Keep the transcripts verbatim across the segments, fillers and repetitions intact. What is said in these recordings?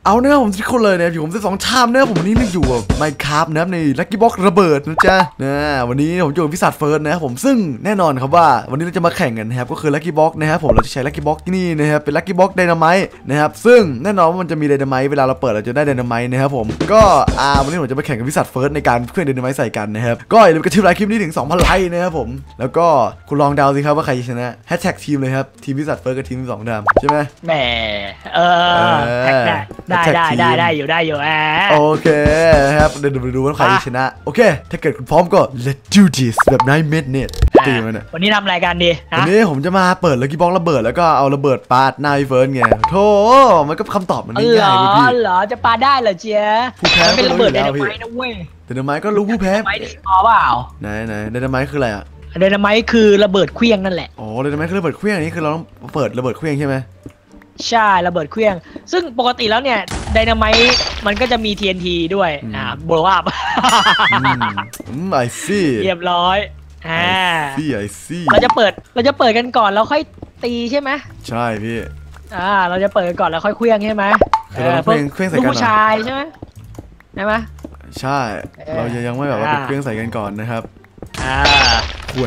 เอาเนื้อผมทุกคนเลยนะอยู่ผมสิบสองชามเนี่ยผมวันนี้นึกอยู่กับไมค์คราฟนะครับในลัคกี้บ็อกระเบิดนะจ๊ะนะวันนี้ผมอยู่กับพิศาจเฟิร์สนะครับผมซึ่งแน่นอนครับว่าวันนี้เราจะมาแข่งกันนะครับก็คือลัคกี้บ็อกนะครับผมเราจะใช้ลัคกี้บ็อกที่นี่นะครับเป็นลัคกี้บ็อกไดนาไมต์นะครับซึ่งแน่นอนว่ามันจะมีไดนาไมต์เวลาเราเปิดเราจะได้ไดนาไมต์นะครับผมก็อ่าวันนี้ผมจะมาแข่งกับพิศาจเฟิร์สในการเคลื่อนไดนาไมต์ใส่กันนะครับก็อย่าลืมกระทืบไลค์คลิปนี้ถึง สองพัน ไลค์นะครับผมแล้วก็คุณลองเดาสิครับว่าใครชนะแฮชแท็กทีมเลยครับทีมพิศาจเฟิร์สกับทีมสองดำใช่ไหมแหมเออได้ได้ได้ได้อยู่ได้อยู่อ่ะโอเคครับเดี๋ยวดูว่าใครชนะโอเคถ้าเกิดคุณพร้อมก็ let's do this แบบไนท์เมดเน็ตตีมันนะวันนี้ทำรายการดีวันนี้ผมจะมาเปิดลัคกี้บ็อกระเบิดแล้วก็เอาระเบิดปาดหน้าพี่เฟิร์สไงโธ่มันก็คำตอบมันง่ายๆพี่เหรอจะปาได้เหรอเจ๊มันเป็นระเบิดไดนาไมต์นะเว้ยไดนาไมต์ก็รู้ผู้แพ้ไดนาไมต์พอเปล่าไหนไหนไดนาไมต์คืออะไรอ่ะไดนาไมต์คือระเบิดเครื่องนั่นแหละอ๋อไดนาไมต์คือระเบิดเครื่องนี่คือเราต้องเปิดระเบิดเครื่องใช่ไหมใช่ระเบิดเครื่องซึ่งปกติแล้วเนี่ยไดนาไมต์มันก็จะมี ที เอ็น ที ด้วยอ่าโบว์อัพอืมไอซี่เรียบร้อยอ่าซี่ไอซี่เราจะเปิดเราจะเปิดกันก่อนแล้วค่อยตีใช่ไหมใช่พี่อ่าเราจะเปิดกันก่อนแล้วค่อยเครื่องใช่ไหมเออเครื่องเครื่องใส่กันผู้ชายใช่ไหมใช่ไหมใช่เราจะยังไม่แบบว่าเป็นเครื่องใส่กันก่อนนะครับอ่าควร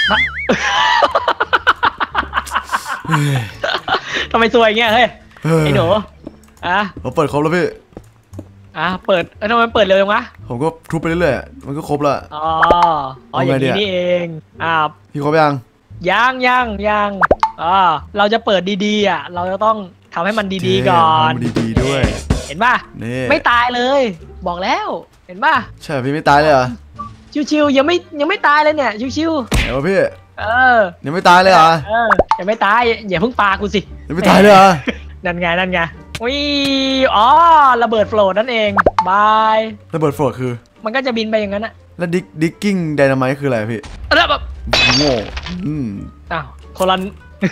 ทำไมซวยเงี้ยเฮ้ยไอ้หนูอ่ะผมเปิดครบแล้วพี่อ่ะเปิดแล้วทำไมเปิดเร็วจังวะผมก็ทุบไปเรื่อยๆมันก็ครบละอ๋ออ๋ออย่างนี้นี่เองอ่าพี่ครบยังยังยังยังอ๋อเราจะเปิดดีๆอ่ะเราจะต้องทำให้มันดีๆก่อนดีๆด้วยเห็นป่ะไม่ตายเลยบอกแล้วเห็นป่ะใช่พี่ไม่ตายเลยเหรอชิวๆยังไม่ยังไม่ตายเลยเนี่ยชิวๆเห็นป่ะพี่เออยังไม่ตายเลยเหรอเออยังไม่ตายอย่าเพิ่งปากูสิยังไม่ตายเลยเหรอนั่นไงนั่นไงวิอ๋อระเบิดโฟลดนั่นเองบายระเบิดโฟลดคือมันก็จะบินไปอย่างนั้นอะแล้วดิกดิกกิ้งไดนาไมต์คืออะไรพี่อะไรแบบโง่อืมอ้าวคนละ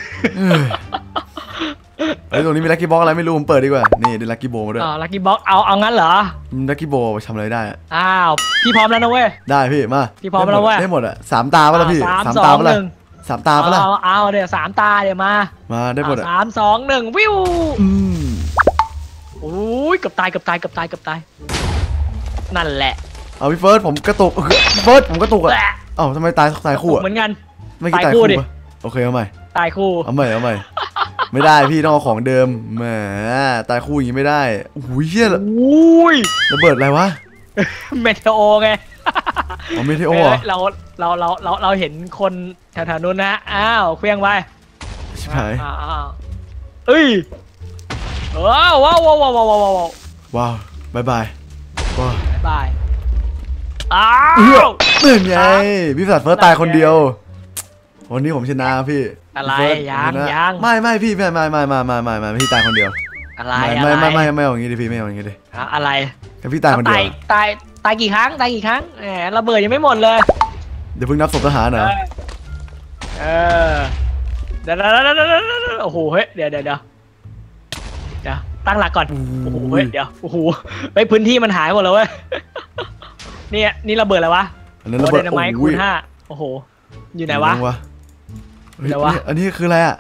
ไอ้ตรงนี้มีลัคกี้บ็อกอะไรไม่รู้ผมเปิดดีกว่านี่ได้ลัคกี้โบมาด้วยอ๋อลัคกี้บ็อกเอาเอางั้นเหรอลัคกี้โบทำอะไรได้อ้าวพี่พร้อมแล้วนะเว้ยได้พี่มาพี่พร้อมแล้วเว้ยได้หมดอะสามตาป่ะล่ะพี่สามตาป่ะล่ะสามตาป่ะล่ะเอาเอาเดี๋ยวสามตาเดี๋ยวมามาได้หมดอะสามสองหนึ่งวิวอืมโอ้ยเกือบตายเกือบตายเกือบตายเกือบตายนั่นแหละเอาพี่เฟิร์สผมกระตุกเฟิร์สผมกระตุกอะเอ้าทำไมตายตายคู่อะเหมือนกันไม่กี่ตายคู่โอเคเอาใหม่ตายคู่เอาใหม่เอาใหม่ไม่ได้พี่ต้องเอาของเดิมแหมตายคู่อย่างนี้ไม่ได้อุ้ยเชี่ยอุ้ยระเบิดอะไรวะเมเทโอไงอ๋อเมเทโอเราเราเราเราเราเห็นคนแถวๆนู้นนะอ้าวเคลื่องไปใช่อ้าวเอ้ยว้าวว้าวว้าวว้าวว้าวว้าวว้าวบายบายว้าวบายบายอ้าวนี่ไงพี่สัตว์เฟิร์สตายคนเดียววันนี้ผมชนะพี่อะไรยังยังไม่ไม่พี่ไม่ไม่ไม่ไม่ไม่ไม่ไม่พี่ตายคนเดียวอะไรไม่ไม่ไม่ไม่อย่างงี้ดิพี่ไม่อย่างงี้ดิอะไรแต่พี่ตายคนเดียวตายตายกี่ครั้งตายกี่ครั้งแหมระเบิดยังไม่หมดเลยเดี๋ยวเพิ่งนับศพทหารเหรอเออเดี๋ยวเดี๋ยวเดี๋ยวโอ้โหเฮ้ยเดี๋ยวเดี๋ยวเดี๋ยวเดี๋ยวตั้งหลักก่อนโอ้โหเฮ้ยเดี๋ยวโอ้โหไปพื้นที่มันหายหมดเลยเว้ยนี่นี่ระเบิดอะไรวะอันนั้นระเบิดไม้คูณห้าโอ้โหอยู่ไหนวะเดี๋ยววะอันนี้คืออะไรอ่ะ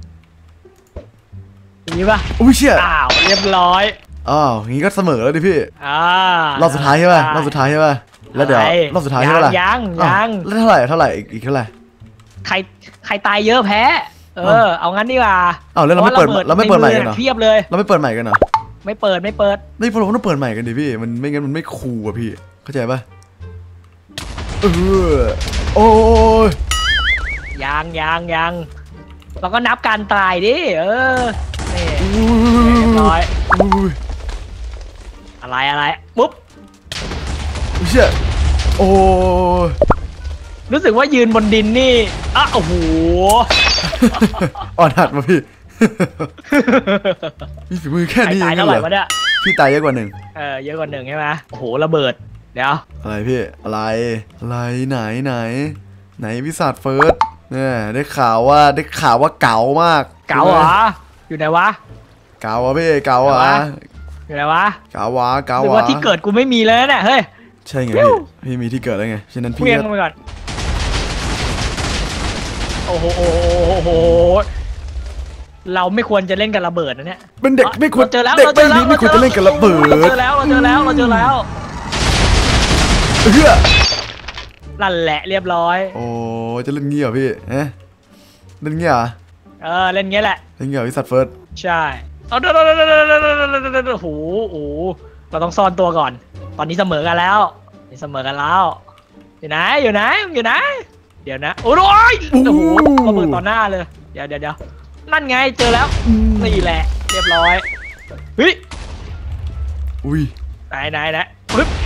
อย่างนี้ป่ะอุ้ยเชี่ยอ้าวเรียบร้อยอ้าวอย่างนี้ก็เสมอแล้วดิพี่อ่ารอบสุดท้ายใช่ป่ะรอบสุดท้ายใช่ป่ะแล้วเดี๋ยวรอบสุดท้ายใช่ป่ะยังยังแล้วเท่าไหร่เท่าไหร่อีกเท่าไหร่ใครใครตายเยอะแพ้เออเอางั้นดีกว่าอ้าวแล้วเราไม่เปิดเราไม่เปิดใหม่กันเหรอเทียบเลยเราไม่เปิดใหม่กันเหรอไม่เปิดไม่เปิดไม่พวกเราต้องเปิดใหม่กันดิพี่มันไม่งั้นมันไม่คูลอ่ะพี่เข้าใจป่ะเออโอ้ยยังยังยังเราก็นับการตายดิเออนี่เรียบร้อยอะไรอะไรปุ๊บเชี่ยโอ้รู้สึกว่ายืนบนดินนี่อ่ะโอ้โหอ่อนหัดมาพี่มีฝีมือแค่นี้ตายเท่าไหร่วะเนี่ยพี่ตายเยอะกว่าหนึ่งเออเยอะกว่าหนึ่งใช่ไหมโอ้โหระเบิดเดี๋ยวอะไรพี่อะไรอะไรไหนไหนไหนพิศาจเฟิร์สเนี่ยได้ข่าวว่าได้ข่าวว่าเก๋ามากเก๋าเหรออยู่ไหนวะเก๋าอ่ะพี่เก๋าอ่ะอยู่ไหนวะเก๋าวะเก๋าวะหรือว่าที่เกิดกูไม่มีเลยเนี่ยเฮ้ยใช่ไงพี่มีที่เกิดแล้วไงฉะนั้นพี่เพี้ยงไปก่อนโอ้โหโอ้โหเราไม่ควรจะเล่นกับระเบิดนะเนี่ยเป็นเด็กไม่ควรเราเจอแล้วเด็กเราเจไม่อแล้วดีไม่ควรจะเล่นกับระเบิดเราเจอแล้วเราเจอแล้วเราเจอแล้วเฮ้ยนั่นแหละเรียบร้อยโอ้จะเล่นเงี้ยเหรอพี่เอ๊ะเล่นเงี้ยเหรอเออเล่นงี้แหละเล่นเงี้ยเหรอพี่สัตว์เฟิร์สใช่เอาเดี๋ยวเดี๋ยวเดี๋ยวเดี๋ยวเดี๋ยวเดี๋ยวโอ้โหโอ้โหเราต้องซ่อนตัวก่อน ตอนนี้เสมอกันแล้วนี่เสมอกันแล้วอยู่ไหนอยู่ไหนอยู่ไหนเดี๋ยวนะโอ้ยโอ้โหระเบิดต่อหน้าเลยเดี๋ยวเดี๋ยวเดี๋ยวนั่นไงเจอแล้วนี่แหละเรียบร้อยเฮ้ยอุ้ยไหนไหนไหนปึ๊บ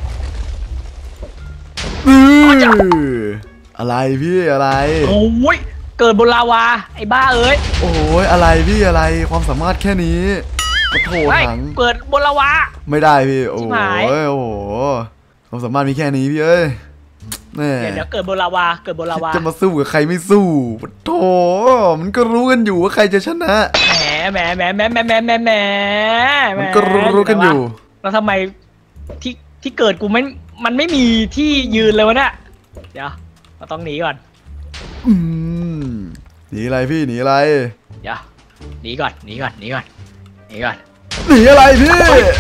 อื้ออะไรพี่อะไรโอ้ยเกิดบนลาวาไอ้บ้าเอ้ยโอ้ยอะไรพี่อะไรความสามารถแค่นี้กระโถเฮ้ยถังเกิดบนลาวาไม่ได้พี่โอ้ชิบหายยโอ้โหความสามารถมีแค่นี้พี่เอ้ยแน่เดี๋ยวเดี๋ยวเกิดบนลาวาเกิดบนลาวาจะมาสู้กับใครไม่สู้โถมันก็รู้กันอยู่ว่าใครจะชนะแหมแหมแหมแหมแหมแหมแหมแหมมันก็รู้กันอยู่แล้วทำไมที่ที่เกิดกูไม่มันไม่มีที่ยืนเลยวะเนี่ยเดี๋ยวเราต้องหนีก่อนอืมหนีอะไรพี่หนีอะไรเดี๋ยวหนีก่อนหนีก่อนหนีก่อนหนีก่อนหนีอะไรพี่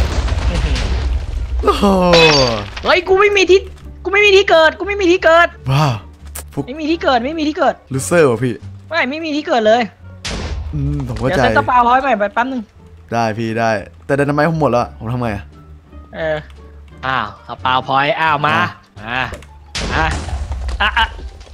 โอ้โหเฮ้ยกูไม่มีที่กูไม่มีที่เกิดกูไม่มีที่เกิดว้าวพวกไม่มีที่เกิดไม่มีที่เกิดลูเซอร์วะพี่ไม่ไม่มีที่เกิดเลยอืมผมเดี๋เข้ายวใจเซตปาพอยต์ใหม่ไปแป๊บนึงได้พี่ได้ แต่ไดนาไมต์ผมหมดแล้วผมทำไงอะเอออ้าวสปาพอยต์อ้าวมาอ่ะอ่าอ่ะอ่ะอ่ะ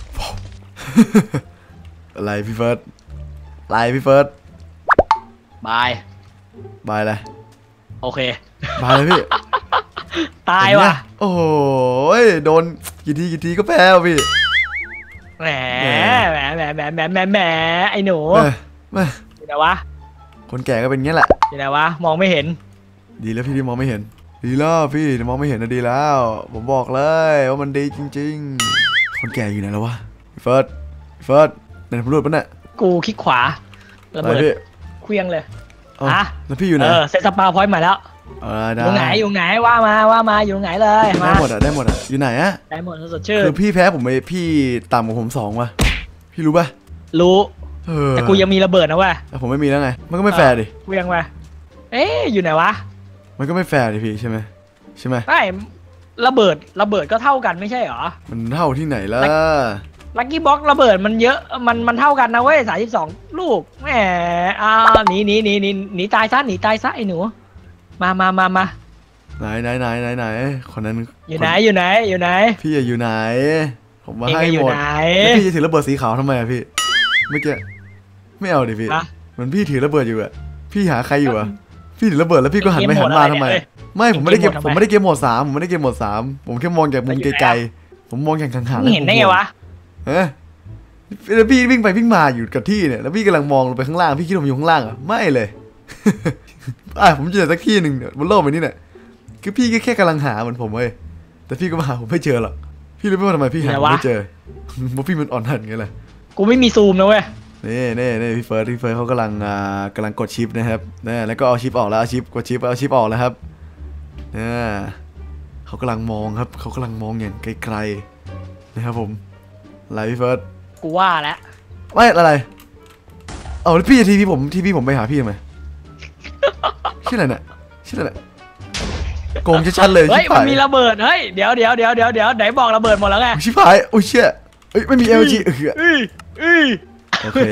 อะไรพี่เฟิร์สอะไรพี่เฟิร์สบายบายเลยโอเคบายเลยพี่ตายว่ะโอ้โหโดนกี่ทีกี่ทีก็แพ้ว่ะพี่แหมแหมแหมแหมแหมแหมแหมไอ้หนูแม่แม่อยู่ไหนวะคนแก่ก็เป็นงี้แหละอยู่ไหนวะมองไม่เห็นดีแล้วพี่ที่มองไม่เห็น ดีแล้วพี่ที่มองไม่เห็นนะดีแล้ว ผมบอกเลยว่ามันดีจริงๆ คนแก่อยู่ไหนแล้ววะพี่เฟิร์สพี่เฟิร์สไหนผมรู้ปะเนี่ยกูคลิกขวาระอะไรเบิดพี่เคลี้ยงเลยเอ้าอ่ะแล้วพี่อยู่ไหนเออเซตสปาพอยต์ใหม่แล้วเออได้อยู่ไหนอยู่ไหนว่ามาว่ามาอยู่ไหนเลยได้มาหมดอ่ะได้หมดอ่ะอยู่ไหนอ่ะได้หมดสดชื่นคือพี่แพ้ผมไปพี่ต่ำกว่าผมสองว่ะพี่รู้ป่ะรู้เออแต่กูยังมีระเบิดนะเว้ยแต่ผมไม่มีแล้วไงมันก็ไม่แฟร์ดิเคลี้ยงไปเอ๊ะอยู่ไหนวะมันก็ไม่แฟร์ดิพี่ใช่ไหมใช่ไหมไม่ระเบิดระเบิดก็เท่ากันไม่ใช่เหรอมันเท่าที่ไหนล่ะลัคกี้บ็อกระเบิดมันเยอะมันมันเท่ากันนะเว้ยสามสิบสองลูกแหมอ่าหนีหนีหนีหนีหนีตายซะหนีตายซะไอ้หนูมามามามาไหนไหนไหนไหนไหนคนนั้นอยู่ไหนอยู่ไหนอยู่ไหนพี่อยู่ไหน ผมมาเองให้อหยู่มดไหนแล้วพี่จะถือระเบิดสีขาวทำไมอะพี่เมื่อกี้ไม่เอาดิพี่ฮะเหมือนพี่ถือระเบิดอยู่อะพี่หาใครอยู่อะพี่ถือระเบิดแล้วพี่ก็หันไปหันมาทำไมเกมโหมดอะไรเนี่ยไม่ผมไม่ได้เกมเกมโหมดทำไมผมไม่ได้เกมโหมดสามผมไม่ได้เกมโหมดสามผมแค่มองจากมุมแล้วอยู่ไหนไกลอะๆผมมองอย่างห่างๆมึงเห็นได้ไงวะเอ๊ะแล้วพี่วิ่งไปวิ่งมาอยู่กับที่เนี่ยแล้วพี่กำลังมองลงไปข้างล่างพี่คิดว่าผมอยู่ข้างล่างเหรอะไม่เลย อ่ะผมอยู่สักที่หนึ่งเนี่ยบนโลกใบนี้เนี่ยคือพี่ก็แค่กำลังหาเหมือนผมเว้ยแต่พี่ก็มาหาผมไม่เจอหรอกพี่รู้ไหมว่าทำไมพี่หาไหนผมวะไม่เจอ เพราะพี่มันอ่อนหันไงล่ะกูไม่มีซูมนะเว้ยนี่นี่นี่พี่เฟิร์สพี่เฟิร์สเขากำลังอ่ากำลังกดชิปนะครับนี่แล้วก็เอาชิปออกแล้วเอาชิปกดชิปเอาชิปออกแล้วครับเนี่ยเขากำลังมองครับเขากำลังมองอย่างไกลๆนะครับผมอะไรพี่เฟิร์สกูว่าแล้วไม่อะไรเอาแล้วพี่จะทีพี่ผมที่พี่ผมไปหาพี่ทำไมชื่ออะไรเนี่ยชื่ออะไรเนี่ยโกงชัดๆเลยเฮ้ยชิบมันหายมีระเบิดเฮ้ยเดี๋ยวเดี๋ยวเดี๋ยวเดี๋ยวเดี๋ยวไหนบอกระเบิดหมดแล้วไงชิบหายโอ้ยเชี่ยเอ้ยไม่มี เอล จี เอออื้ออื้อโอเค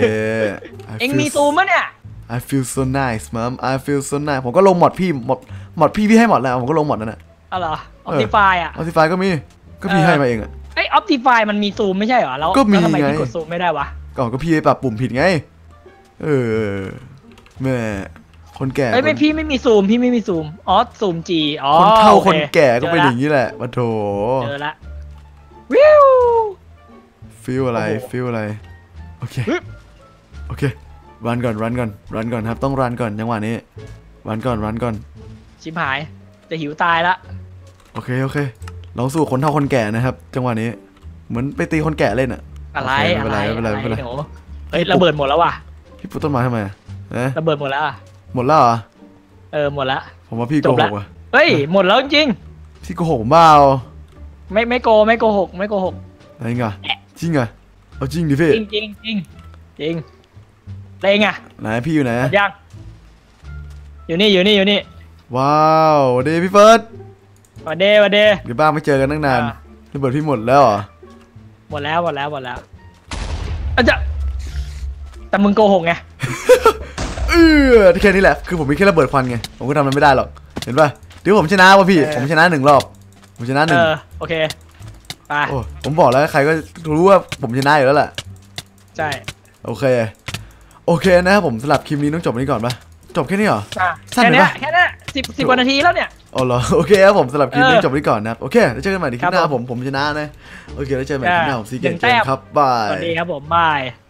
I เอ็ง feel มีซูมมะเนี่ย I feel so nice mom I feel so nice ผมก็ลงหมดพี่หมดหมดพี่พี่ให้หมดแล้วผมก็ลงหมดนั่นแหละอ๋อเหรอออปติฟายอ่ะออติฟายก็มีก็พี่ให้มาเองอ่ะไอออปติฟายมันมีซูมไม่ใช่เหรอแล้วก็มีแล้วทำไมไงพี่กดซูมไม่ได้วะก่อนก็พี่ไปปรับปุ่มผิดไงเออแม่คนแก่เอ้ยไม่พี่ไม่มีซูมพี่ไม่มีซูมอ๋อซูมจีอ๋อคนเฒ่าโอคนแก่ก็เป็นจอย่างนี้แหละมาโถเจอละวิวฟีลอะไรโอ้โหฟีลอะไรโอเคฮึบโอเครันก่อนรันก่อนรันก่อนครับต้องรันก่อนจังหวะนี้รันก่อนรันก่อนชิบหายจะหิวตายละโอเคโอเคลองสู้คนเฒ่าคนแก่นะครับ จังหวะนี้เหมือนไปตีคนแก่เล่นอะอะไรโอเคไม่อะเป็นไรไรไม่เป็นไรไม่เป็นไรหนูเฮ้ยระเบิดหมดแล้วว่ะพี่ปลูกต้นไม้ทำไมอะเอ๊ะระเบิดหมดแล้วอะหมดแล้วเหรอเออหมดละผมว่าพี่จโกบหละกว่ะเฮ้ยหมดแล้วจริงพี่โกหกผมเปล่าไม่ไม่โกไม่โกหกไม่โกหกอะไรเงี้ยจริงเหรอเอาจริงดิพี่จริงจริงจริงจริงเองอ่ะไหนพี่อยู่ไหนยังอยู่นี่อยู่นี่อยู่นี่ว้าวสวัสดีพี่เฟิร์สวันเดย์วันเดย์เดี๋ยวบ้างไม่เจอกันตั้งนานอ่าระเบิดพี่หมดแล้วเหรอหมดแล้วหมดแล้วหมดแล้วอาจจะแต่มึงโกหกไงเออแค่นี้แหละคือผมมีแค่ระเบิดควันไงผมก็ทำมันไม่ได้หรอกเห็นป่ะเดี๋ยวผมชนะว่ะพี่ผมชนะหนึ่งรอบผมชนะหเอนึ่งอโอเคไปโอ้ผมบอกแล้วใครก็รู้ว่าผมชนะอยู่แล้วแหละใช่โอเคโอเคนะครับผมสำหรับคลิปนี้ต้องจบนี้ก่อนปะจบแค่นี้เหรออ่ะสั้นแค่ไปเนี้ยปะแค่เนี้ยสิบสิบกว่านาทีแล้วเนี่ยอ๋อเหรอโอเคครับผมสำหรับคลิปนี้เออจบนี้ก่อนนะครับโอเคแล้วเจอกันใหม่ในคลิปหน้าครับผผม มผมชนะนะโอเคแล้วเจอกันใหม่คลิปหน้าผมซีเกหนึ่มงแต้มครับบายสวัสดีครับผมบาย